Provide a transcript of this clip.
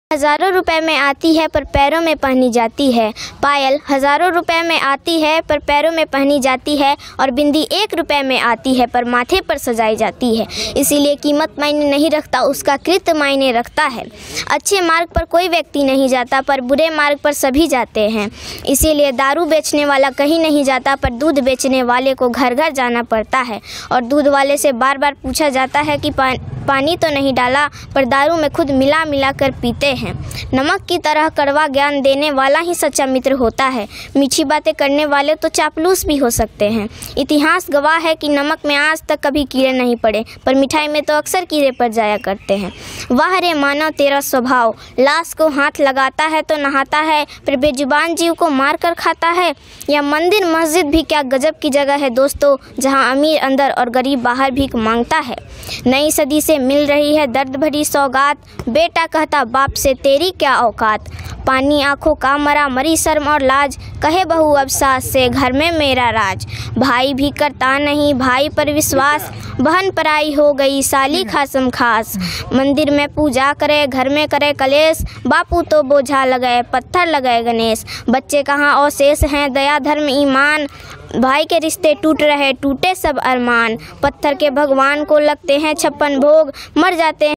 हज़ारों रुपए में आती है पर पैरों में पहनी जाती है। पायल हज़ारों रुपए में आती है पर पैरों में पहनी जाती है और बिंदी 1 रुपए में आती है पर माथे पर सजाई जाती है। इसीलिए कीमत मायने नहीं रखता, उसका कृत्य मायने रखता है। अच्छे मार्ग पर कोई व्यक्ति नहीं जाता पर बुरे मार्ग पर सभी जाते हैं। इसीलिए दारू बेचने वाला कहीं नहीं जाता पर दूध बेचने वाले को घर घर जाना पड़ता है और दूध वाले से बार बार पूछा जाता है कि पानी तो नहीं डाला, पर दारू में खुद मिला मिला कर पीते हैं। नमक की तरह कड़वा ज्ञान देने वाला ही सच्चा मित्र होता है। मीठी बातें करने वाले तो चापलूस भी हो सकते हैं। इतिहास गवाह है कि नमक में आज तक कभी कीड़े नहीं पड़े, पर मिठाई में तो अक्सर कीड़े पड़ जाया करते हैं। वाह रे मानव तेरा स्वभाव, लाश को हाथ लगाता है तो नहाता है, फिर बेजुबान जीव को मार कर खाता है। यह मंदिर मस्जिद भी क्या गजब की जगह है दोस्तों, जहाँ अमीर अंदर और गरीब बाहर भीख मांगता है। नई सदी से मिल रही है दर्द भरी सौगात, बेटा कहता बाप से तेरी क्या औकात। पानी आंखों का मरा मरी शर्म और लाज, कहे बहू अब सास से घर में मेरा राज। भाई भी करता नहीं भाई पर विश्वास, बहन पराई हो गई साली खासम खास। मंदिर में पूजा करे घर में करे कलेश, बापू तो बोझा लगाए पत्थर लगाए गणेश। बच्चे कहाँ अवशेष हैं दया धर्म ईमान, भाई के रिश्ते टूट रहे टूटे सब अरमान। पत्थर के भगवान को लगते हैं 56 भोग, मर जाते हैं